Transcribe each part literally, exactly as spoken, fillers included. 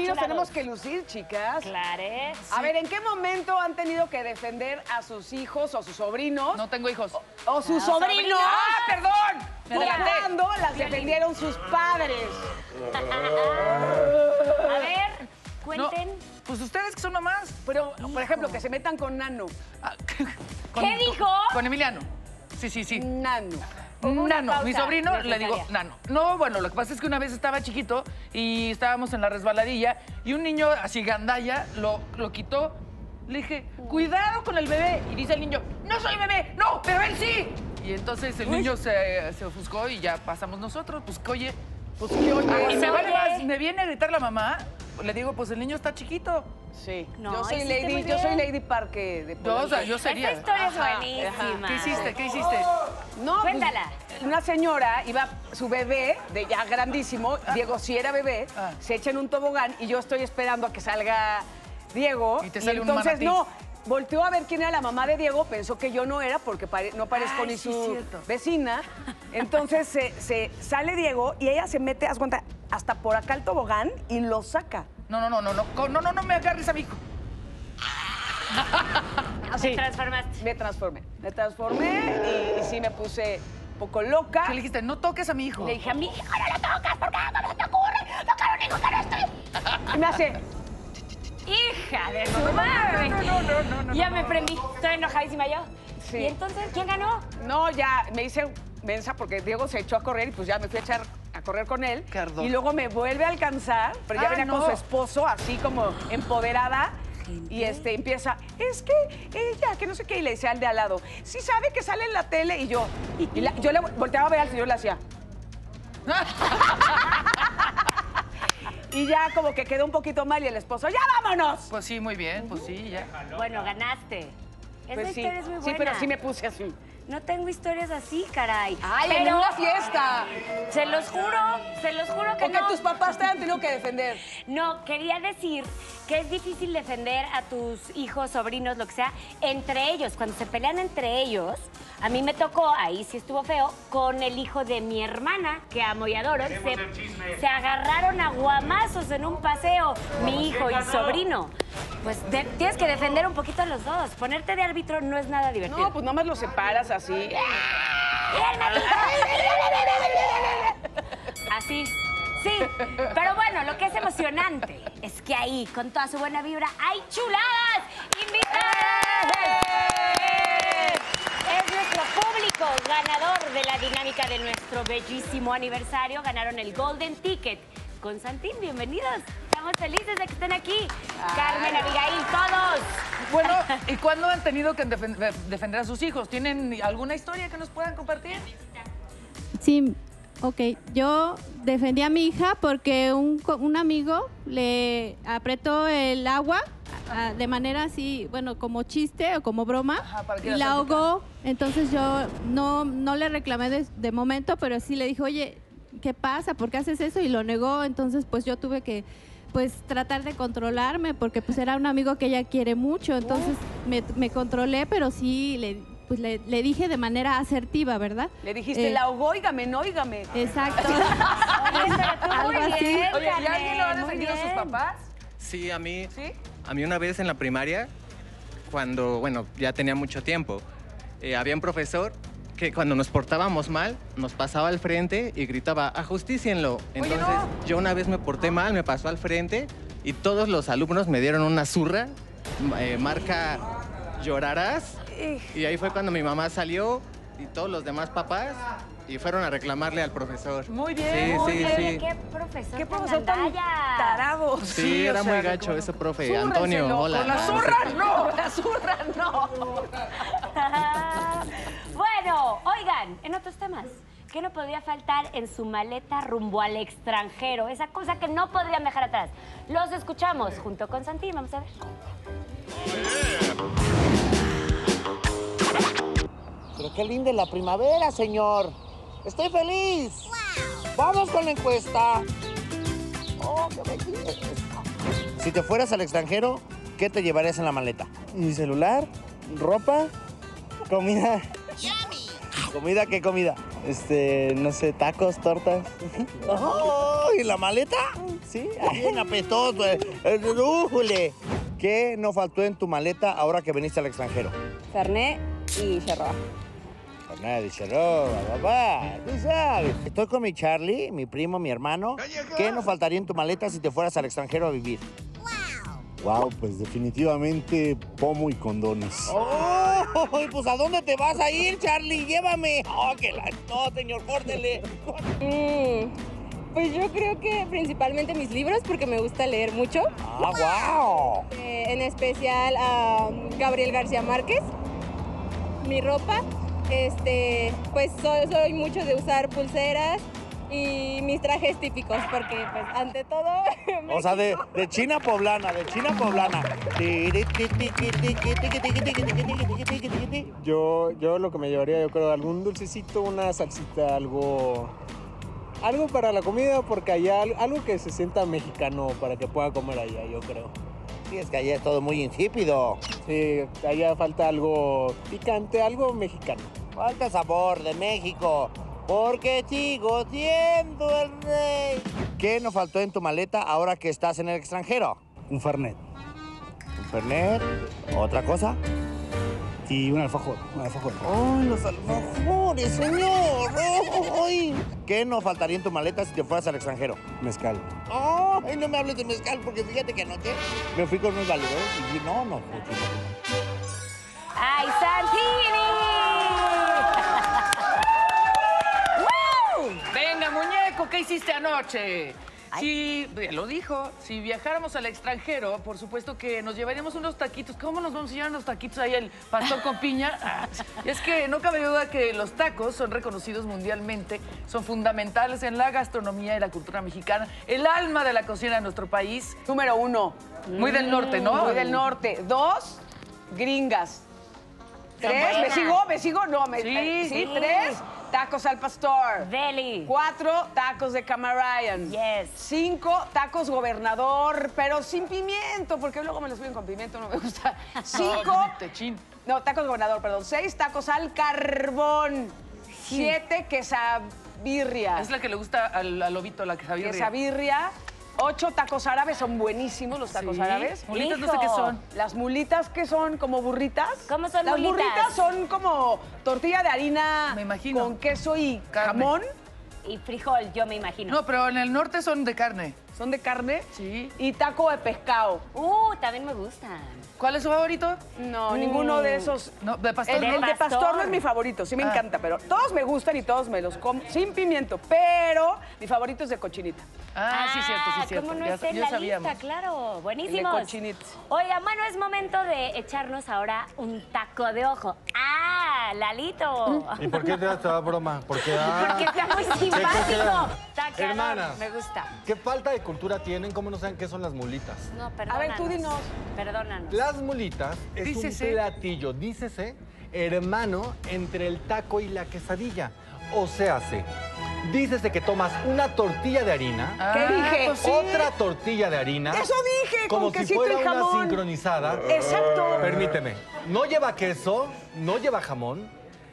sí nos tenemos que lucir, chicas. Claro. A ver, ¿en qué momento han tenido que defender a sus hijos o sus sobrinos? No tengo hijos. O, o sus No, sobrinos. ¡Ah, perdón! Me adelanté. Cuando las defendieron sus padres. A ver, cuenten. No, pues ustedes que son mamás. Pero, por ejemplo, que se metan con Nano. Ah, ¿Qué dijo? Con Emiliano. Sí, sí, sí. Nano. Una Nano, pausa mi sobrino, le digo, necesaria. Nano. No, bueno, lo que pasa es que una vez estaba chiquito y estábamos en la resbaladilla y un niño así gandalla lo, lo quitó. Le dije, cuidado con el bebé. Y dice el niño, no soy bebé, no, pero él sí. Y entonces el niño se, se ofuscó y ya pasamos nosotros. Pues que oye, Pues qué oye. y me vale oye. más, me viene a gritar la mamá. Le digo, pues el niño está chiquito. Sí. No, yo soy hiciste muy Lady, yo bien. soy Lady Parque de Yo, Polanco. o sea, yo sería. Esta historia es Ajá, buenísima. ¿Qué hiciste? ¿Qué hiciste? No, pues, Cuéntala. una señora iba, su bebé, de ya grandísimo, Diego sí era bebé, Ah. se echa en un tobogán y yo estoy esperando a que salga Diego. Y te sale un entonces, manatí. no, volteó a ver quién era la mamá de Diego, pensó que yo no era porque pare- no parezco Ay, ni sí, su cierto. vecina. Entonces se, se sale Diego y ella se mete, haz cuenta, hasta por acá el tobogán y lo saca. No, no, no, no, no, no, no, no me agarres a mi hijo. Te transformaste. Me transformé, me transformé y, y sí me puse un poco loca. ¿Qué le dijiste? No toques a mi hijo. Le dije a mi hijo, no lo tocas, ¿por qué? ¿Cómo se te ocurre tocar a un hijo que no estoy? Y me hace, Hija de su madre. No, no, no, no, no, Ya no, me no. prendí. Estoy enojadísima yo. Sí. ¿Y entonces quién ganó? no, ya me hice mensa porque Diego se echó a correr y pues ya me fui a echar a correr con él. Qué ardor. Y luego me vuelve a alcanzar, pero ya Ah, venía no. con su esposo, así como empoderada. Y este empieza, es que ella, que no sé qué, y le decía al de al lado, sí sabe que sale en la tele. Y yo, y la- yo le volteaba a ver al señor y le hacía. Y ya como que quedó un poquito mal y el esposo, ¡ya vámonos! Pues sí, muy bien, pues sí, ya. Bueno, ganaste. Esa Pues sí, historia es muy buena. sí, pero sí me puse así. No tengo historias así, caray. ¡Ay, pero en una fiesta! se los juro, se los juro que Porque no. tus papás te han tenido que defender. No, quería decir que es difícil defender a tus hijos, sobrinos, lo que sea, entre ellos. Cuando se pelean entre ellos, a mí me tocó, ahí sí estuvo feo, con el hijo de mi hermana, que amo y adoro. Se, se agarraron a guamazos en un paseo, mi hijo y sobrino. Pues de- tienes que defender un poquito a los dos. Ponerte de árbitro no es nada divertido. No, pues nomás los separas así. Así. Sí, pero bueno, lo que es emocionante es que ahí, con toda su buena vibra, hay chuladas invitadas. Es nuestro público ganador de la dinámica de nuestro bellísimo aniversario. Ganaron el Golden Ticket. Constantín, bienvenidos. Estamos felices de que estén aquí. Carmen, Abigail, todos. Bueno, ¿y cuándo han tenido que defen- de- defender a sus hijos? ¿Tienen alguna historia que nos puedan compartir? Sí, ok. Yo defendí a mi hija porque un, co- un amigo le apretó el agua ah, de manera así, bueno, como chiste o como broma, Ajá, para que y la la salpicara. ahogó. Entonces yo no, no le reclamé de, de momento, pero sí le dije, oye, ¿qué pasa? ¿Por qué haces eso? Y lo negó. Entonces, pues yo tuve que pues tratar de controlarme porque pues era un amigo que ella quiere mucho. Entonces me, me controlé, pero sí le, pues, le, le dije de manera asertiva, ¿verdad? Le dijiste, Eh, la ahogó, óigame, no óigame. Exacto. Oye, pero tú Algo muy así. bien, Oye, ¿y Carmen, alguien lo ha muy defendido a sus bien. papás? Sí, a mí, ¿Sí? a mí una vez en la primaria, cuando, bueno, ya tenía mucho tiempo, eh, había un profesor que cuando nos portábamos mal, nos pasaba al frente y gritaba, ajustícienlo. Entonces, no. yo una vez me porté mal, me pasó al frente y todos los alumnos me dieron una zurra, eh, marca llorarás. Y ahí fue cuando mi mamá salió y todos los demás papás y fueron a reclamarle al profesor. Muy bien. Sí, Oye, sí, oye, sí. qué profesor ¿Qué tan profesor tan gandalla. tarado? Sí, o era sea, muy de gacho como- ese profe. Zúrrenselo, Antonio, hola. Con la No, zurra no sé. no, con la zurra no. Bueno, oigan, en otros temas, ¿qué no podría faltar en su maleta rumbo al extranjero? Esa cosa que no podrían dejar atrás. Los escuchamos junto con Santi, vamos a ver. Pero qué linda es la primavera, señor. Estoy feliz. Vamos con la encuesta. Oh, qué belleza. Si te fueras al extranjero, ¿qué te llevarías en la maleta? Mi celular, ropa, comida. ¿Comida qué comida? Este, no sé, tacos, tortas. Oh, ¿y la maleta? Sí. Bien apestoso. eh. Eh, ¡Újule! ¿Qué no faltó en tu maleta ahora que viniste al extranjero? Fernet y Sherroa. Fernet y Sherroa, papá, tú sabes. Estoy con mi Charlie, mi primo, mi hermano. ¿Qué no faltaría en tu maleta si te fueras al extranjero a vivir? Wow, pues definitivamente pomo y condones. ¡Oh! Pues ¿a dónde te vas a ir, Charlie? Llévame. ¡Oh, que la... No, señor, córtele. Mm, pues yo creo que principalmente mis libros, porque me gusta leer mucho. ¡Ah, wow! Eh, en especial a Gabriel García Márquez. Mi ropa, este, pues soy, soy mucho de usar pulseras y mis trajes típicos, porque pues ante todo... O sea, de, de China poblana, de China poblana. Yo, yo lo que me llevaría, yo creo, algún dulcecito, una salsita, algo... Algo para la comida, porque allá, algo que se sienta mexicano para que pueda comer allá, yo creo. Sí, es que allá es todo muy insípido. Sí, allá falta algo picante, algo mexicano. Falta sabor de México, porque sigo siendo el rey. ¿Qué nos faltó en tu maleta ahora que estás en el extranjero? Un fernet ¿Un fernet? ¿Otra cosa? y un alfajor, un alfajor. ¡Ay, los alfajores, señor! ¡Ay! ¿Qué nos faltaría en tu maleta si te fueras al extranjero? Mezcal. ¡Ay, no me hables de mezcal! Porque fíjate que anoche me fui con unos valedores y dije, no, no, no, no. ¡Ay, Santini! ¡Woo! Venga, muñeco, ¿qué hiciste anoche? Si, lo dijo, si viajáramos al extranjero, por supuesto que nos llevaríamos unos taquitos. ¿Cómo nos vamos a llevar unos taquitos ahí el pastor con piña? Ah, es que no cabe duda que los tacos son reconocidos mundialmente, son fundamentales en la gastronomía y la cultura mexicana, el alma de la cocina de nuestro país. Número uno. Muy del norte, ¿no? Muy del norte. Dos, gringas. Tres, buenas. ¿me sigo? ¿Me sigo? No, me, Sí, me- ¿sí? sí. Tres, tacos al pastor. Deli. Cuatro, tacos de Camarayan. Yes. Cinco, tacos gobernador, pero sin pimiento, porque luego me los piden con pimiento, no me gusta. Cinco, No, techín. no, tacos gobernador, perdón. Seis, tacos al carbón. Siete, quesabirria. Es la que le gusta al, al lobito, la quesabirria. Quesabirria. Ocho, tacos árabes, son buenísimos los tacos Sí. árabes. Mulitas no sé Hijo. qué son. Las mulitas, que son como burritas. ¿Cómo son Las mulitas? burritas son como tortilla de harina Me imagino. con queso y Carne. jamón. Y frijol, yo me imagino. No, pero en el norte son de carne. Son de carne. Sí. Y taco de pescado. Uh, también me gustan. ¿Cuál es su favorito? No, ninguno de esos. No, de pastor. El, ¿De el de pastor pastor? no es mi favorito, sí me Ah. encanta, pero todos me gustan y todos me los como sin pimiento. Pero mi favorito es de cochinita. Ah, sí, cierto, sí, cierto. ¿Cómo no Ya- está en ya la sabíamos. lista? Claro, El de buenísimos. cochinita. Oiga, bueno, es momento de echarnos ahora un taco de ojo. ¡Ah, Lalito! ¿Y por qué te das toda broma? Porque, ah, Porque está muy ¿qué simpático. crees? Taqueador, Hermanas. me gusta. ¿Qué falta de cultura tienen? ¿Cómo no saben qué son las mulitas? No, A perdónanos. ver, tú dinos. Perdónanos. Las mulitas es Dícese. un platillo, dícese, hermano entre el taco y la quesadilla. O sea, se, dícese que tomas una tortilla de harina, Ah, ¿Qué dije? pues sí. otra tortilla de harina. Eso dije, como con si quesito fuera y una jamón. sincronizada. Exacto. Permíteme, no lleva queso, no lleva jamón,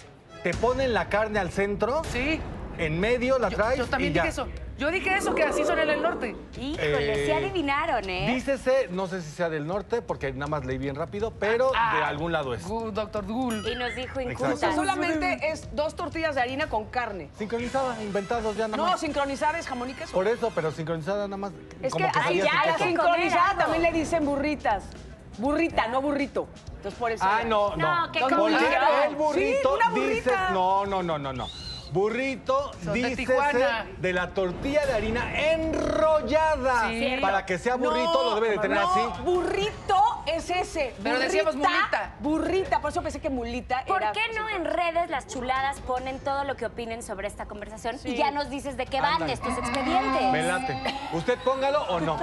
te ponen la carne al centro, Sí. en medio la Yo, traes yo también y ya. dije eso. Yo dije eso, que así son en el norte. Híjole, sí Eh, adivinaron, ¿eh? Dícese, no sé si sea del norte, porque nada más leí bien rápido, pero Ah, de algún lado es. Gu- Doctor Google. Y nos dijo Exacto. O sea, incultas. solamente es dos tortillas de harina con carne. Sincronizada, inventados ya nada No, más. sincronizada es jamón y queso. Por eso, pero sincronizada nada más. Es como que ahí quesadillas ya y la queso. sin- sincronizada comer algo. también le dicen burritas. Burrita, no burrito. Entonces por eso. Ah, no, no. No, ¿qué Los Porque burritos. el burrito Sí, una dice... burrita. No, no, no, no, no. Burrito Son de dícese Tijuana. de la tortilla de harina enrollada. Sí. Para que sea burrito No, lo debe de tener no, así. burrito es ese. Pero decíamos mulita. Burrita, por eso pensé que mulita ¿Por era... qué no en redes las chuladas ponen todo lo que opinen sobre esta conversación y ya nos dices de qué van Ándale. estos expedientes? Me late. ¿Usted póngalo o no?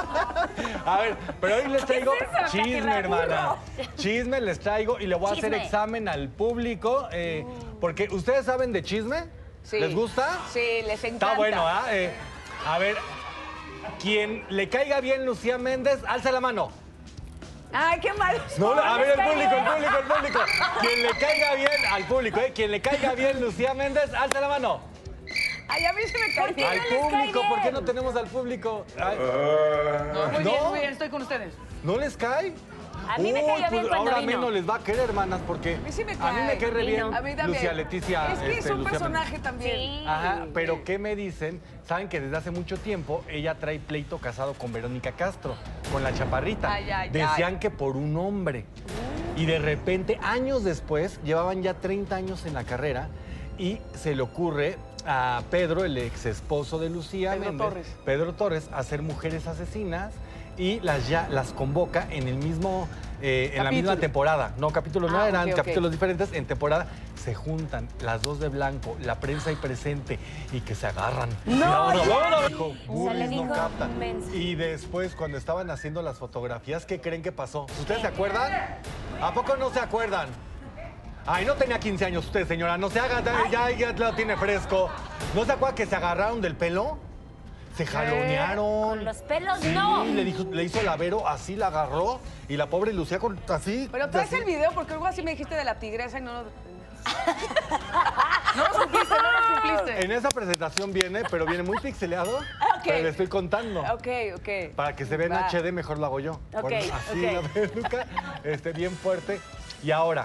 A ver, pero hoy les traigo ¿Qué es eso, chisme, Katy hermana. Chisme les traigo y le voy a hacer Chisme. examen al público. eh, porque ustedes saben de chisme. Sí. ¿Les gusta? Sí, les encanta. Está bueno, ¿ah? Eh, a ver, quien le caiga bien Lucía Méndez, alza la mano. Ay, qué mal. No, a ver, el público, el público, el público. Quien le caiga bien al público, ¿eh? Quien le caiga bien, Lucía Méndez, alza la mano. Ay, a mí se me cae bien. Al público, ¿por qué no tenemos al público? Ay. No, muy ¿No? bien, muy bien, estoy con ustedes. ¿No les cae? A mí me Uy, cayó pues bien cuando ahora vino. menos les va a querer, hermanas, porque A mí sí me a mí cae. me cae re bien A mí también. Lucía Leticia. Es que es este, un Lucía personaje Méndez. también. Sí. Ajá, pero ¿qué me dicen? Saben que desde hace mucho tiempo ella trae pleito casado con Verónica Castro, con la chaparrita. Ay, ay, Decían ay. que por un hombre. Y de repente, años después, llevaban ya treinta años en la carrera y se le ocurre a Pedro, el ex esposo de Lucía Pedro Méndez, Torres. Pedro Torres, a hacer Mujeres Asesinas y las ya las convoca en el mismo eh, en la misma Capítulo. temporada. No, capítulos no Ah, eran ok, ok. capítulos diferentes. En temporada se juntan las dos de blanco, la prensa ahí presente y que se agarran. No, Y la otra, ya. "Bueno", dijo, Se le "Burris no dijo captan". mensa. Y después, cuando estaban haciendo las fotografías, ¿qué creen que pasó? ¿Ustedes se acuerdan? ¿A poco no se acuerdan? Ay, no tenía quince años usted, señora. No se haga, ya, ya lo tiene fresco. ¿No se acuerda que se agarraron del pelo? Se jalonearon. Con los pelos, Sí, no. le, dijo, le hizo el avero, así la agarró. Y la pobre Lucía con, así. Pero traes así. el video porque algo así me dijiste de la tigresa y no lo... No lo cumpliste, no lo cumpliste. En esa presentación viene, pero viene muy pixeleado. Ok. Pero le estoy contando. Ok, ok. Para que se vea en Va. H D, mejor lo hago yo. Ok, Con así ok. la peluca, este, bien fuerte. Y ahora,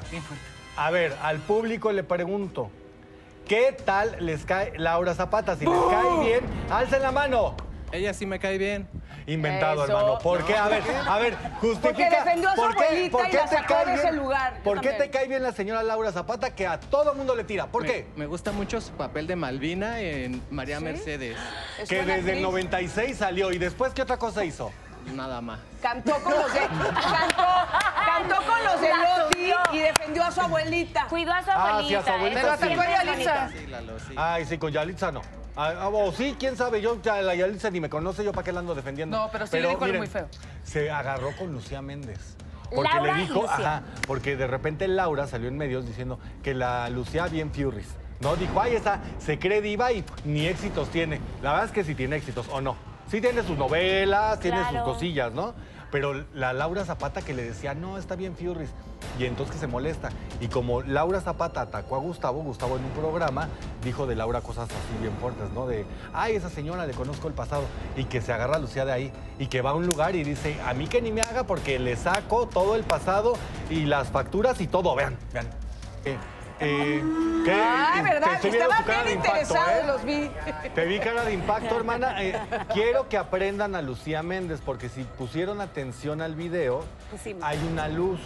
a ver, al público le pregunto, ¿qué tal les cae Laura Zapata? Si les cae bien, alcen la mano. Ella sí me cae bien. Inventado, Eso. hermano. ¿Por qué? A ver, a ver, justifica. Porque defendió a su ¿por qué, abuelita por y qué la te sacó cae de ese bien? lugar? Yo ¿Por qué también. te cae bien la señora Laura Zapata que a todo mundo le tira? ¿Por Me- qué? Me gusta mucho su papel de Malvina en María Mercedes. Es Que buena desde el actriz. noventa y seis salió. ¿Y después qué otra cosa hizo? Nada más. Cantó con los de... Cantó, cantó con los de La Loti subió. y defendió a su abuelita. Cuidó a su Ah, abuelita. sí, a su abuelita, eso Pero sí. atacó a siempre es Yalitza. bonito. Sí, Lalo, sí. Ay, sí, con Yalitza no. Ah, o sí, quién sabe, yo ya la Yalitza ni me conoce, yo para qué la ando defendiendo. No, pero sí le dijo algo muy feo. Se agarró con Lucía Méndez. Porque Laura le y dijo, Lucía. ajá, porque de repente Laura salió en medios diciendo que la Lucía bien furries. No, dijo, ay, esa se cree diva y ni éxitos tiene. La verdad es que sí tiene éxitos, ¿o no? Sí tiene sus novelas, tiene sus Claro. cosillas, ¿no? Pero la Laura Zapata que le decía, no, está bien furries. Y entonces que se molesta. Y como Laura Zapata atacó a Gustavo, Gustavo en un programa dijo de Laura cosas así bien fuertes, ¿no? De, ay, esa señora le conozco el pasado. Y que se agarra a Lucía de ahí. Y que va a un lugar y dice, a mí que ni me haga porque le saco todo el pasado y las facturas y todo. Vean, vean. Eh, eh, ¿qué? Ay, Te ¿verdad? estoy viendo Estaban tu cara bien de impacto, interesados, ¿eh? los vi. Te vi cara de impacto, hermana. Eh, quiero que aprendan a Lucía Méndez, porque si pusieron atención al video, Pusimos. hay una luz.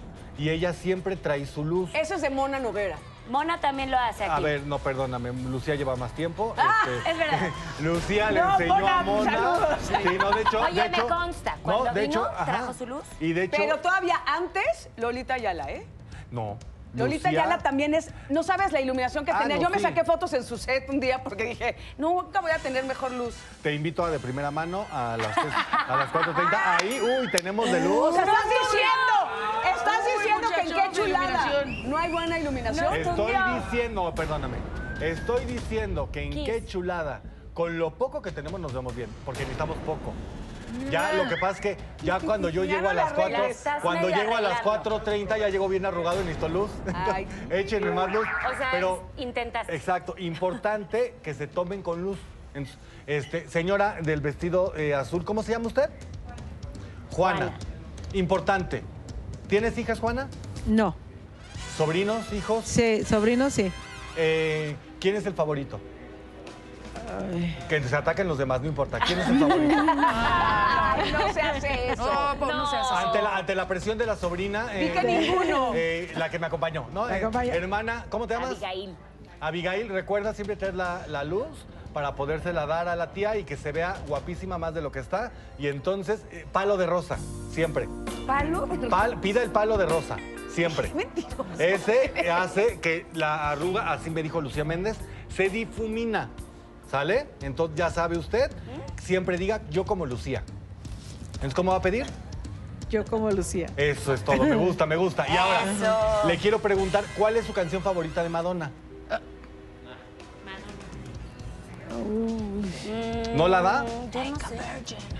Y ella siempre trae su luz. Eso es de Mona Noguera. Mona también lo hace aquí. A ver, no, perdóname, Lucía lleva más tiempo. Ah, este, es verdad. Lucía le No, enseñó Mona, a Mona. saludos. Sí, no, de hecho, Oye, de me hecho- consta, no, cuando de vino, hecho, ajá. trajo su luz. Y de hecho, Pero todavía antes, Lolita Ayala, ¿eh? no. Lolita Lucía- Ayala también es... No sabes la iluminación que Ah, tenía. no, Yo me sí. saqué fotos en su set un día porque dije, nunca voy a tener mejor luz. Te invito a de primera mano a las, tres- a las cuatro treinta. Ahí, uy, tenemos de luz. O sea, estás diciendo, estás Uy, diciendo que en qué muchachón, de chulada iluminación. no hay buena iluminación. No. Estoy estudió. diciendo, perdóname, estoy diciendo que en Kiss. qué chulada, con lo poco que tenemos nos vemos bien, porque necesitamos poco. Ya lo que pasa es que ya cuando yo Ya llego no a la las cuatro, arreglas, estás cuando medio llego a las arreglando. cuatro treinta ya llego bien arrugado y necesito luz. Ay. Échenme más luz. O sea, Pero, es- intentaste. exacto, importante que se tomen con luz. Entonces, Este, señora del vestido eh, azul, ¿cómo se llama usted? Juana. Juana. Importante. ¿Tienes hijas, Juana? No. ¿Sobrinos, hijos? Sí, sobrino sí. Eh, ¿Quién es el favorito? Que se ataquen los demás, no importa. ¿Quién es el favorito? Ay, no se hace eso. No, pues, no seas así. Ante la, ante la presión de la sobrina. Di que ninguno. eh, la que me acompañó, ¿no? Me Eh, acompañó. hermana, ¿cómo te llamas? Abigail. Abigail, recuerda siempre traer la, la luz para podérsela dar a la tía y que se vea guapísima más de lo que está. Y entonces, eh, palo de rosa, siempre. ¿Palo? Pal- pida el palo de rosa, siempre. Mentiroso. Ese hace que la arruga, así me dijo Lucía Méndez, se difumina. ¿Sale? Entonces ya sabe usted, siempre diga yo como Lucía. Entonces, ¿cómo va a pedir? Yo como Lucía. Eso es todo, me gusta, me gusta. Y ahora, Eso. le quiero preguntar, ¿cuál es su canción favorita de Madonna? ¿No la da? Yo no sé.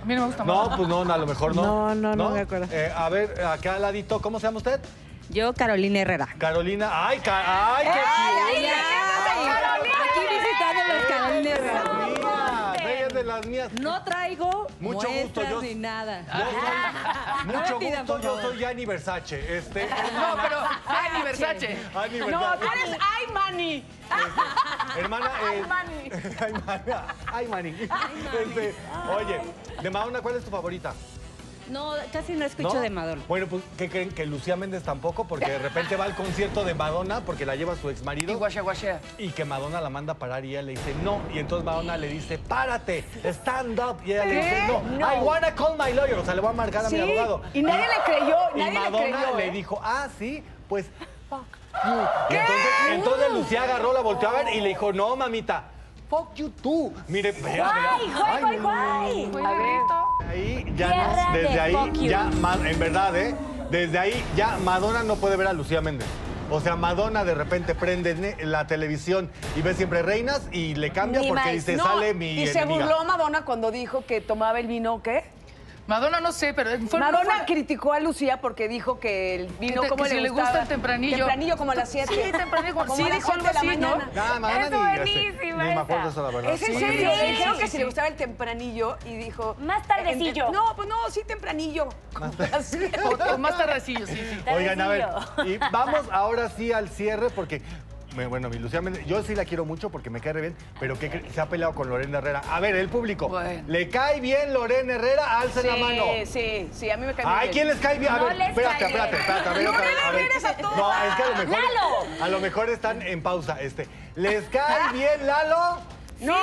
A mí no me gusta No, Madonna. pues no, a lo mejor no. No, no, no me acuerdo. Eh, a ver, acá al ladito, ¿cómo se llama usted? Yo, Carolina Herrera. Carolina. ¡Ay, ca- ay qué Ay, cute! Aquí visitando los Carolina Herrera. Mía, ella es de las mías. No traigo Mucho gusto, muestras yo- ni nada. Yo soy- No mucho me pidan, gusto, por yo favor. soy Gianni Versace. Este, No, pero Ani Versace. Gianni No, Versace. tú eres Ay Mani. Hermana, Ay eh, Mani. Ay, mana. Ay, Mani. Este, oye, de Madonna, ¿cuál es tu favorita? No, casi no escucho ¿No? de Madonna. Bueno, pues, ¿qué creen? Que Lucía Méndez tampoco, porque de repente va al concierto de Madonna porque la lleva su ex Y marido. guasha guashea. Y que Madonna la manda a parar y ella le dice no. Y entonces Madonna le dice, párate, stand up. Y ella le dice, no, No. I wanna call my lawyer. O sea, le voy a marcar a Sí, mi abogado. y nadie le creyó, Y nadie le Madonna creyó, le ¿eh? dijo, ah, sí, pues, fuck you. Y entonces, entonces Lucía agarró, la volteó a ver y le dijo, no, mamita, fuck you tú. Mire, vea, vea. ¡Guay, guay, Ay, guay, guay! A ver. Ahí ya Tierra no, de desde ahí fuck you. ya, Ma- en verdad, ¿eh? Desde ahí ya Madonna no puede ver a Lucía Méndez. O sea, Madonna de repente prende ne- la televisión y ve siempre reinas y le cambia Ni porque más. dice, No, sale mi y se enemiga. burló Madonna cuando dijo que tomaba el vino, ¿qué? Madonna no sé, pero fue Madonna fue- criticó a Lucía porque dijo que el vino, Que te- ¿cómo que le si le gustaba? gusta el tempranillo. Tempranillo como a las siete. Sí, tempranillo como- sí, a las dijo algo siete de la así, ¿no? mañana. Nada, Madonna Es ni, este, buenísima ni me acuerdo esa. eso, la verdad. ¿Es en Sí, serio? sí, Le dijeron sí, que sí. si le gustaba el tempranillo y dijo... Más tardecillo. eh, No, pues no, sí tempranillo. Como a las siete. O, o más tardecillo, sí, sí. Oigan, a ver, Tardecillo. y vamos ahora sí al cierre porque... me- Bueno, mi Lucía Méndez, yo sí la quiero mucho porque me cae re bien, pero que se ha peleado con Lorena Herrera. A ver, el público, Bueno. ¿le cae bien Lorena Herrera? Alcen la mano. Sí, sí, sí, a mí me cae muy Ay, bien. ¿quién les cae bien? A No ver, les espérate, cae espérate, bien. espérate, a ver, No otra vez, me a ver. mires a todas. No, es que a lo mejor. ¡Lalo! A lo mejor están en pausa. Este, ¿les cae bien Lalo? ¡No!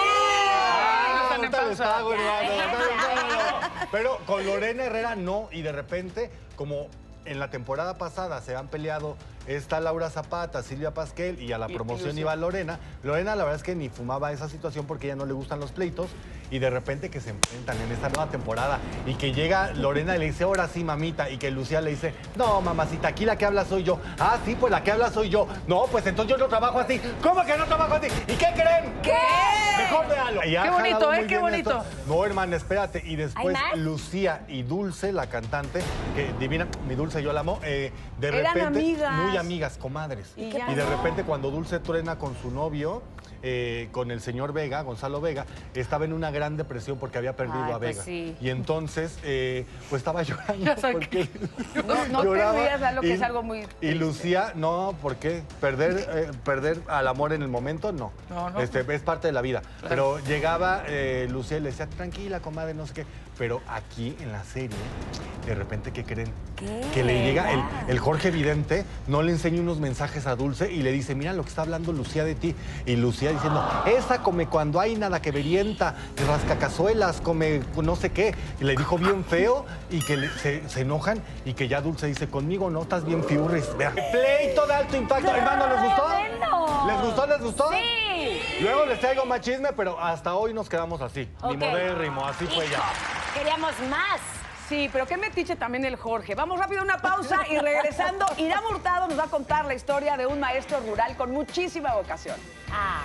Ah, están en ahorita les pausa. hago, hermano, ahorita les hago. Pero con Lorena Herrera no, y de repente, como en la temporada pasada se han peleado esta Laura Zapata, Silvia Pasquel y a la Y- y promoción Lucía. iba Lorena. Lorena la verdad es que ni fumaba esa situación porque a ella no le gustan los pleitos y de repente que se enfrentan en esta nueva temporada y que llega Lorena y le dice, ahora sí, mamita, y que Lucía le dice, no, mamacita, aquí la que habla soy yo. Ah, sí, pues la que habla soy yo. No, pues entonces yo no trabajo así. ¿Cómo que no trabajo así? ¿Y qué creen? ¿Qué? Mejor véalo. Y ha Qué bonito, jalado ¿eh? muy Qué bien bonito. esto. No, hermana, espérate. Y después ¿Hay más? Lucía y Dulce, la cantante, que divina, mi Dulce, yo la amo, eh, de Eran repente, amigas. muy amigas, comadres. ¿Y Y, qué de pasó? repente cuando Dulce truena con su novio, eh, con el señor Vega, Gonzalo Vega, estaba en una gran depresión porque había perdido Ay, a pues Vega. sí. Y entonces, eh, pues estaba llorando. Ya sé porque No, no te lloraba. rías, Lalo, que Y- es algo muy Y triste. Lucía, no, ¿por qué? Perder, eh, perder al amor en el momento, no. No, no. Este, es parte de la vida. Pero llegaba eh, Lucía y le decía, tranquila, comadre, no sé qué. Pero aquí en la serie, de repente, ¿qué creen? ¿Qué? Que le llega el, Ya. el Jorge Vidente, no le enseña unos mensajes a Dulce y le dice, mira lo que está hablando Lucía de ti. Y Lucía diciendo, esa come cuando hay nada que verienta, rasca cazuelas, come no sé qué. Y le dijo bien feo y que le- se, se enojan y que ya Dulce dice, conmigo no, estás bien fiurris. Vea. Pleito de alto impacto. Hermano, ¿les gustó? Bueno. ¿Les gustó? ¿Les gustó? Sí. Luego les traigo más chisme, pero hasta hoy nos quedamos así. Ni Ok. modérrimo, así fue ya. Hijo, queríamos más. Sí, pero qué metiche también el Jorge. Vamos rápido a una pausa y regresando, Irán Hurtado nos va a contar la historia de un maestro rural con muchísima vocación. Ah.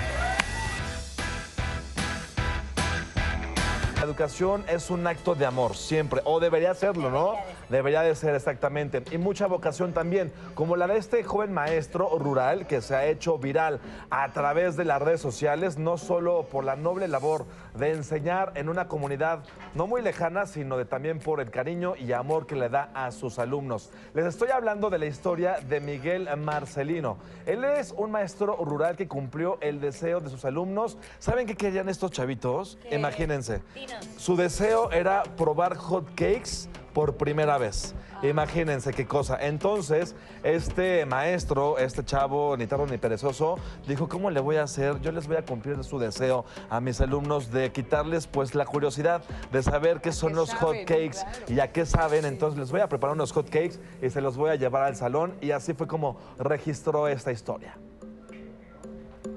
La educación es un acto de amor, siempre, o debería serlo, ¿no? Debería de ser, exactamente. Y mucha vocación también, como la de este joven maestro rural que se ha hecho viral a través de las redes sociales, no solo por la noble labor de enseñar en una comunidad no muy lejana, sino de también por el cariño y amor que le da a sus alumnos. Les estoy hablando de la historia de Miguel Marcelino. Él es un maestro rural que cumplió el deseo de sus alumnos. ¿Saben qué querían estos chavitos? ¿Qué? Imagínense. Dinos. Su deseo era probar hot cakes por primera vez. Imagínense qué cosa. Entonces, este maestro, este chavo, ni tardo ni perezoso, dijo, ¿cómo le voy a hacer? Yo les voy a cumplir su deseo a mis alumnos de quitarles pues la curiosidad de saber qué son qué los hot saben, cakes claro. y a qué saben. Entonces, les voy a preparar unos hot cakes y se los voy a llevar al salón. Y así fue como registró esta historia.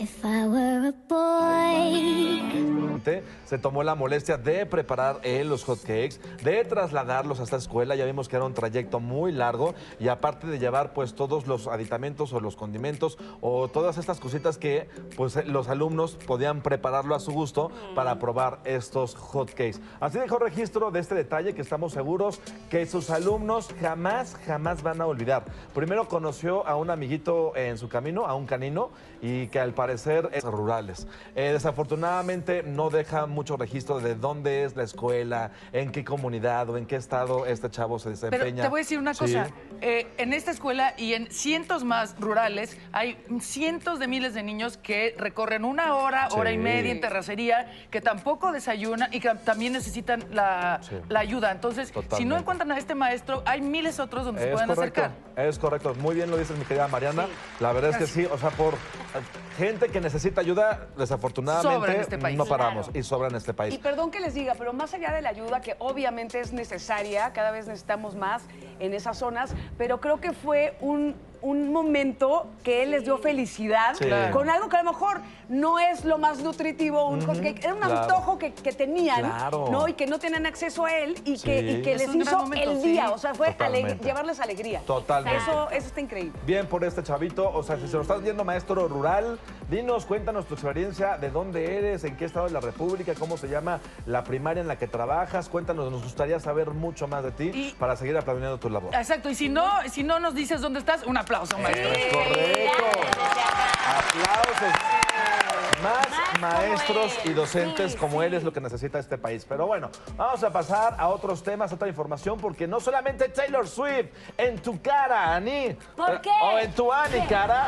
if I were a boy. Se tomó la molestia de preparar él los hotcakes, de trasladarlos hasta la escuela. Ya vimos que era un trayecto muy largo y aparte de llevar pues todos los aditamentos o los condimentos o todas estas cositas que pues los alumnos podían prepararlo a su gusto para probar estos hotcakes. Así dejó registro de este detalle que estamos seguros que sus alumnos jamás, jamás van a olvidar. Primero conoció a un amiguito en su camino, a un canino, y que al parecer es rurales. Eh, desafortunadamente no deja mucho registro de dónde es la escuela, en qué comunidad o en qué estado este chavo se desempeña. Pero te voy a decir una cosa, Sí. eh, en esta escuela y en cientos más rurales hay cientos de miles de niños que recorren una hora, Sí. hora y media en terracería, que tampoco desayunan y que también necesitan la, Sí. la ayuda. Entonces, si Totalmente. no encuentran a este maestro, hay miles otros donde se Es pueden correcto, acercar. es correcto. Muy bien lo dices, mi querida Mariana. La verdad es que sí, o sea, por gente que necesita ayuda, desafortunadamente Sobra en este país. no paramos Claro. y sobra en este país. Y perdón que les diga, pero más allá de la ayuda, que obviamente es necesaria, cada vez necesitamos más en esas zonas, pero creo que fue un, un momento que él les dio felicidad Sí. Claro. con algo que a lo mejor no es lo más nutritivo, un Ujú, hotcake, era un claro. antojo que, que tenían, Claro. ¿no? Y que no tenían acceso a él y que, Sí. y que Es les un gran hizo momento, el sí. día, o sea, fue Totalmente. aleg- llevarles alegría. Totalmente. Eso, eso está increíble. Bien por este chavito, o sea, si se lo estás viendo, maestro rural, dinos, cuéntanos tu experiencia, de dónde eres, en qué estado de la República, cómo se llama la primaria en la que trabajas, cuéntanos, nos gustaría saber mucho más de ti Y- para seguir aplaudiendo tu labor. Exacto, y si no, si no nos dices dónde estás, un aplauso, maestro. Es correcto. Aplausos. Más maestros y docentes como él es lo que necesita este país. Pero bueno, vamos a pasar a otros temas, otra información, porque no solamente Taylor Swift en tu cara, Ani. ¿Por qué? O en tu Ani, cara.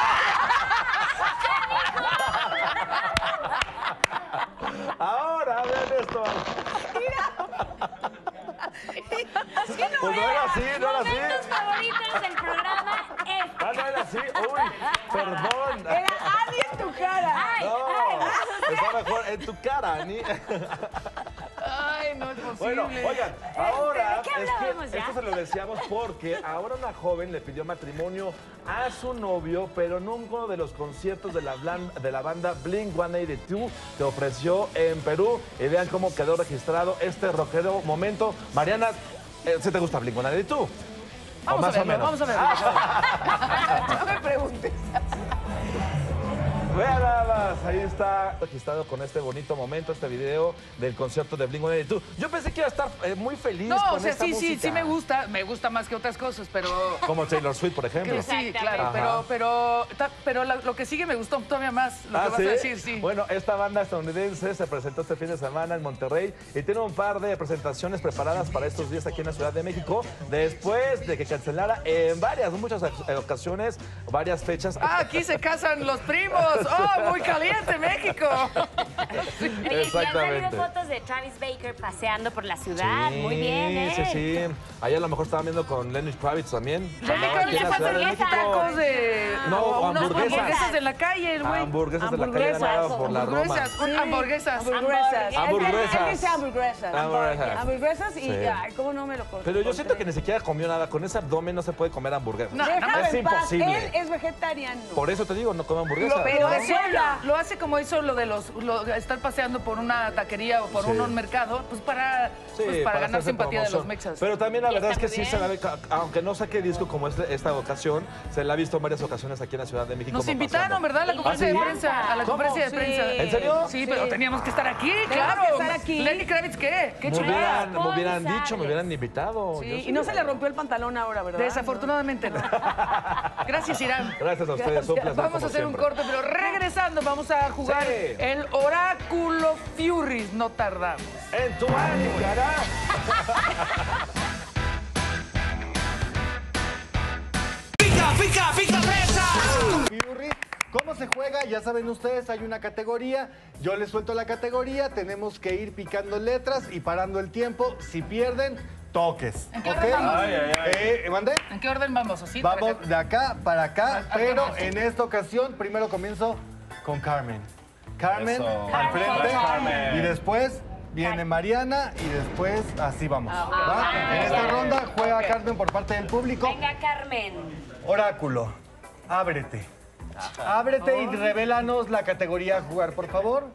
Ahora, vean esto. Pues no era así, no era así. Momentos favoritos del programa es... Ah, no era así. Uy, perdón. Era Adi en tu cara. Ay, No, está mejor en tu cara, Ani. Ay, no es posible. Bueno, oigan, ahora ¿de qué es hablábamos que ya? esto se lo decíamos porque ahora una joven le pidió matrimonio a su novio, pero en uno de los conciertos de la, blan- de la banda Blink ciento ochenta y dos que ofreció en Perú. Y vean cómo quedó registrado este rockero momento. Mariana, eh, ¿sí te gusta Blink ciento ochenta y dos? Vamos más a o verlo, menos. vamos a verlo. No me preguntes. Vean nada más, ahí está registrado con este bonito momento, este video del concierto de Blink ciento ochenta y dos. Yo pensé que iba a estar eh, muy feliz No, con o sea, esta sí, sí, música. sí me gusta, me gusta más que otras cosas, pero... Como Taylor Swift, por ejemplo. que sí, claro, Ajá. pero, pero, ta- pero la- lo que sigue me gustó todavía más, lo que Ah, vas ¿sí? a decir, sí. Bueno, esta banda estadounidense se presentó este fin de semana en Monterrey y tiene un par de presentaciones preparadas para estos días aquí en la Ciudad de México, después de que cancelara en varias, muchas ocasiones, varias fechas. Ah, aquí se casan los primos. ¡Oh, muy caliente México! Oye, y han salido Exactamente. fotos de Travis Baker paseando por la ciudad. Sí, Muy bien, ¿eh? Sí, sí. Ahí a lo mejor estaban viendo con Lenny Kravitz también. Lenny Andaba aquí Kravitz en la se Ciudad de unos México. tacos de... No, unos hamburguesas. hamburguesas en la calle, el güey. Hamburguesas de la calle Hamburguesas. ganada por la Roma. Hamburguesas, un- hamburguesas. Hamburguesas. Hamburguesas. Él- él dice hamburguesas. Hamburguesas. Hamburguesas y, Sí. ay, ¿cómo no me lo corto? Pero yo siento que ni siquiera comió nada. Con ese abdomen no se puede comer hamburguesas. No, Déjalo es en paz. imposible. Él es vegetariano. Por eso te digo, no come hamburguesas. Pero ¿no? eso lo hace como hizo lo de los lo- estar paseando por una taquería o por Sí. un mercado, pues para, Sí, pues para ganar hacerse simpatía de los promoción. mexas. Pero también la Y verdad es está que muy sí se la bien. ve, ca- aunque no saque disco como este- esta ocasión, se la ha visto en varias ocasiones aquí en la Ciudad de México. Nos como invitaron, paseando. ¿verdad? A la ¿Ah, conferencia sí? de prensa. A la ¿Cómo? conferencia de Sí. prensa. ¿En serio? Sí, pero teníamos que estar aquí, Tenemos claro. que estar aquí. Lenny Kravitz, ¿qué? ¿Qué Me chingada? hubieran, me hubieran dicho, me responsables. hubieran invitado. Sí, Yo y no se le rompió el pantalón ahora, ¿verdad? Desafortunadamente no. Gracias, Irán. Gracias a ustedes, un placer, Vamos como a hacer un siempre. corte, pero regresando vamos a jugar Sí. el Oráculo Furies. No tardamos. En tu año, cara. Pica, pica, pica presa. Fiurri, ¿cómo se juega? Ya saben ustedes, hay una categoría. Yo les suelto la categoría, tenemos que ir picando letras y parando el tiempo. Si pierden, toques. ¿En qué ¿Ok? orden vamos? Ay, ay, ay. Eh, ¿Mandé? ¿En qué orden vamos? ¿Así? Vamos de acá para acá, Ah, pero ah, en esta ocasión primero comienzo con Carmen. Carmen Eso. al frente Carmen. y después viene Mariana y después así vamos. Ah, ¿va? ok. En esta Ok. ronda juega Ok. Carmen por parte del público. Venga, Carmen. Oráculo, ábrete. Ábrete y revélanos la categoría a jugar, por favor.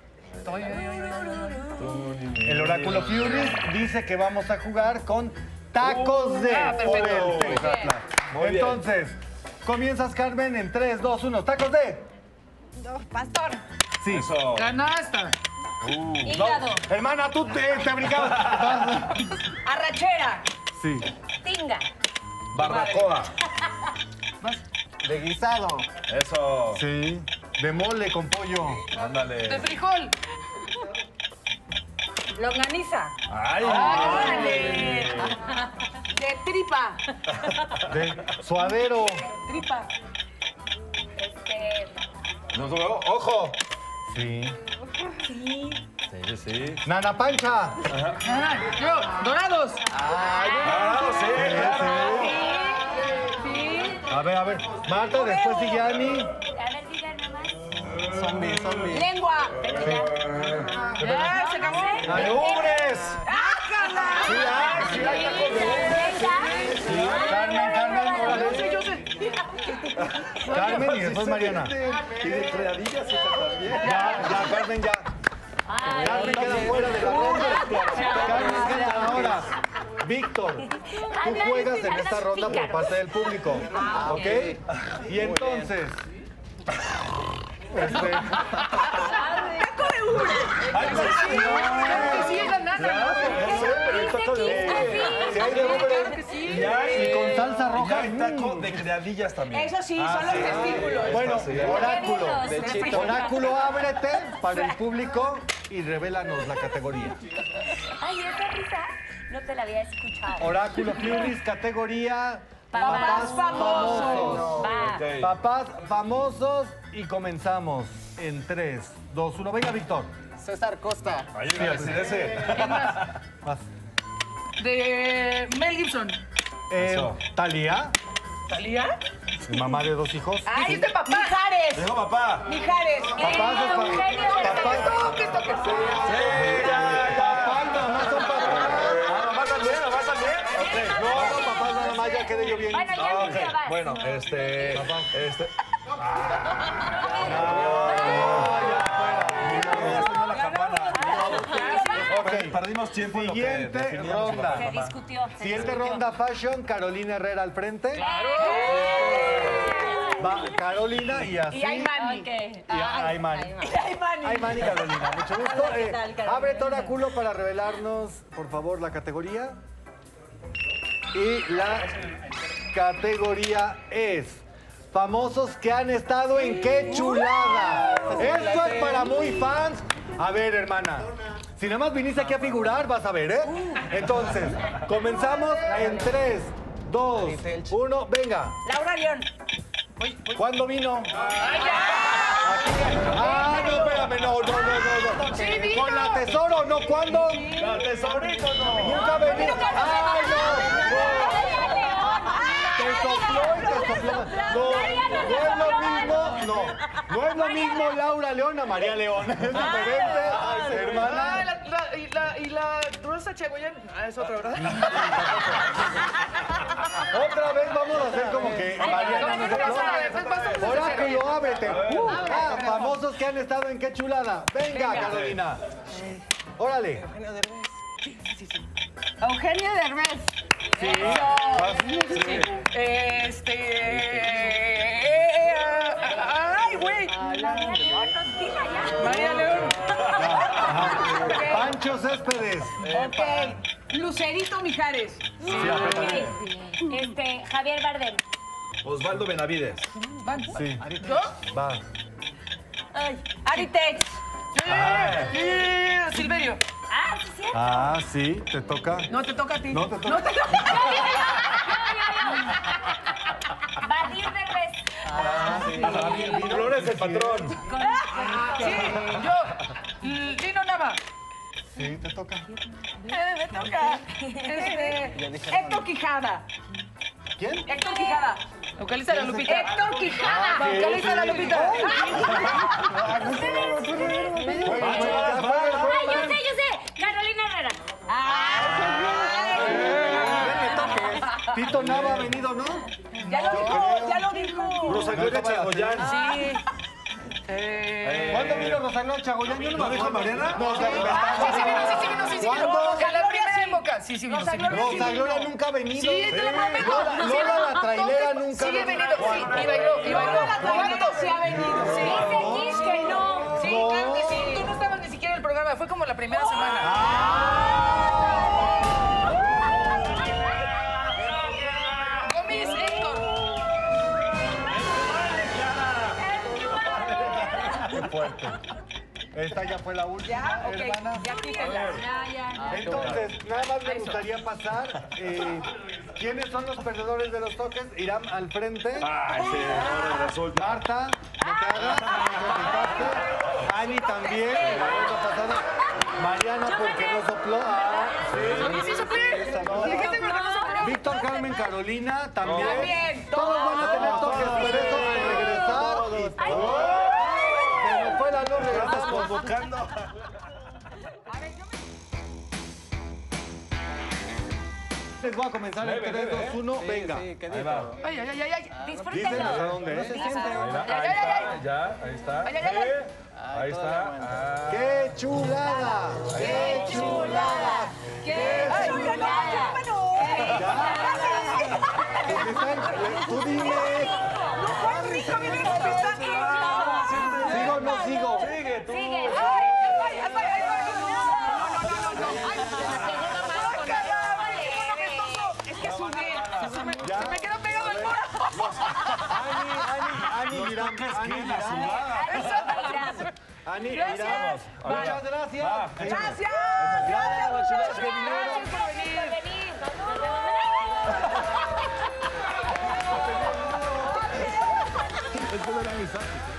El oráculo Fury dice que vamos a jugar con tacos de Ah, perfecto. por el Muy bien. Tecatla. Muy bien. Entonces, comienzas, Carmen, en tres, dos, uno. ¡Tacos de! Pastor. Sí. Eso. Canasta. Uh, Hígado. Hermana, tú te, te brincabas. Arrachera. Sí. Tinga. Barbacoa. De guisado. Eso. Sí. De mole con pollo. De Ándale. frijol. Longaniza. Ay. ¡Órale! De tripa. De suadero. Tripa. Este. Nos veo. ¡Ojo! Sí. Sí. Sí, sí. Nana Pancha. Ah, yo, dorados. Ah, sí, claro. Sí. A ver, a ver. Marta, después de Yani. A ver, digan nomás. Zombie, zombie. Lengua. Ya, se acabó. ¡La de ubres! ¡Ájala! Sí, hay, sí, hay tacos de ubres. Sí, Carmen, Carmen, órale. Yo sé, yo sé. Carmen y después Mariana. Y de creadillas y también. Ya, ya, Carmen, ya. Carmen queda fuera de la ronda. Carmen queda ahora. Víctor, tú juegas en esta ronda por parte del público, ¿ok? Y entonces... Este... ¡Taco de ubre! Ay, no, claro que sí, es la nana, ¿no? No sé, pero el taco de ubre. Si hay de Claro ubre. que sí. Y con salsa roja. Ya hay taco de creadillas también. Eso sí, Ah, son los sí. testículos. Bueno, Sí. oráculo. De chito. Oráculo, ábrete para el público y revélanos la categoría. Ay, esa risa no te la había escuchado. Oráculo Furies, categoría Papás famosos. Va. Ok. Papás famosos y comenzamos en tres, dos, uno. Venga, Víctor. César Costa. Ahí iba a decir ese. Vas. De Mel Gibson. Eh, Eso. Talía, ¿Talía? mamá de dos hijos. ¡Ay, Dijiste papá. Mijares! Dijo papá. Mijares. Papás de fa- Eugenio papás. Toque, toque. Sí, ya. Papá y mamá son papás. Ah, mamá también, mamá también. Ok. No, no, papás nada más, ya quedé yo bien. Bueno, ya Ah, me dio, ok. vas. Bueno, este. Este. Ok, Perdimos tiempo en lo que Siguiente definíamos ronda. papá, Se mamá. discutió. se Siguiente discutió. ronda Fashion, Carolina Herrera al frente. Va Carolina y así. Y Aymani. Ok. Y Aymani. Aymani. Aymani Carolina, mucho gusto. Hola, ¿qué Eh, tal, Carolina? abre tu oráculo para revelarnos, por favor, la categoría. Y la categoría es famosos que han estado en Qué Chulada. Esto es para muy fans. A ver, hermana, si nada más viniste aquí a figurar, vas a ver, ¿eh? Entonces, comenzamos en tres, dos, uno, venga. Laura León. ¿Cuándo vino? Ah, no, espérame, no, no, no, no, no. Sí, vino. ¿Con la tesoro, no? ¿Cuándo? La tesorito no. Nunca vení. ¡Ay, no! Te sopló y te sopló. No, no es lo mismo, no. No es lo mismo Laura León a María León. Es diferente, Ah, hermana. la, la, y la, y la Rosa Chagoyán. Ah, es otra, ¿verdad? Otra vez vamos a hacer como que María no, no, no, no, no, no. Oráculo, ábrete. Uh, ah, famosos que han estado en Qué Chulada. Venga, Carolina. Órale. Eugenio Derbez. Sí. Sí. Este. ¡Ay, güey! María León. Pancho Céspedes. Ok. Lucerito Mijares. Ok. Este, Javier Bardem. Osvaldo Benavides. Sí. ¿Yo? Va. Ay. Aritex. Sí, Silverio. Ah, sí, es cierto. Ah, sí, te toca. No te toca a ti. No te toca. No te toca. Badir Derbez. Flores el patrón. Sí, yo. Lino Nava. Sí, te toca. Eh, me toca. Este. Héctor Quijada. ¿Quién? Héctor Quijada. Vocalista de la Lupita. Héctor Quijada. Vocalista de la Lupita. Ay, yo sé, yo sé. Carolina Herrera. Tito Nava ha venido, ¿no? Ya lo dijo, ya lo dijo. Rosa Gloria Chagoyán. Sí. Eh, ¿Cuándo vino Rosa Gloria Chagoyán? Yo no me acuerdo. Mariana? No, Sí, sí, sí, vino, sí, sí, vino, sí, sí, vino. ¿Cuándo? En la primera época. Sí, sí, vino, sí, vino. Rosa Gloria nunca ha venido. Sí, te lo prometo. Lola, Sí, Lola la trailera entonces, nunca ha Sí, he venido. venido, sí, y bailó, y bailó. Lola la trailera sí ha venido. Sí. Dice Kish que no. Sí, No. claro que sí. Tú no estabas ni siquiera en el programa, fue como la primera semana. Gomis, Héctor. Qué fuerte. Esta ya fue la última, Ya, ok, hermana. ya quítenla. Ya, ya. Entonces, nada más me gustaría pasar. eh, ¿Quiénes son los perdedores de los toques? Irán al frente. Ah, sí, ahora resulta. Marta, no te hagas. no te Ani también. La vuelta pasada. Mariana, porque no sopló. Ah, Sí, sí, soplé. Esa no. Dijiste que no sopló. Víctor, Carmen, Carolina también. También, Todos van a tener todos. toques, pero eso al regresar. y- Se nos fue la luz, regresas convocando. Les voy a comenzar en tres, dos, uno, venga. Sí, qué Ahí va. Ay, ay, ay, ay, ay. Dícenos Disfrútenlo. a dónde es. Ahí está, Ay, ahí ay, ay, está, ya, ahí está. Ay, ay, ay, ay. Eh, Ahí está. Ah. ¡Qué chulada! ¡Qué chulada! ¡Qué chulada! Tú dime. ¿Sigo o no sigo? Sigue, tú. Sigue. Es que subí. Se me, se me quedó pegado el muro. Ani, Ani, Ani Irán, Ani Irán. Ani Irán. Muchas gracias. Gracias. Gracias, que vinieron. Esto era mi saco.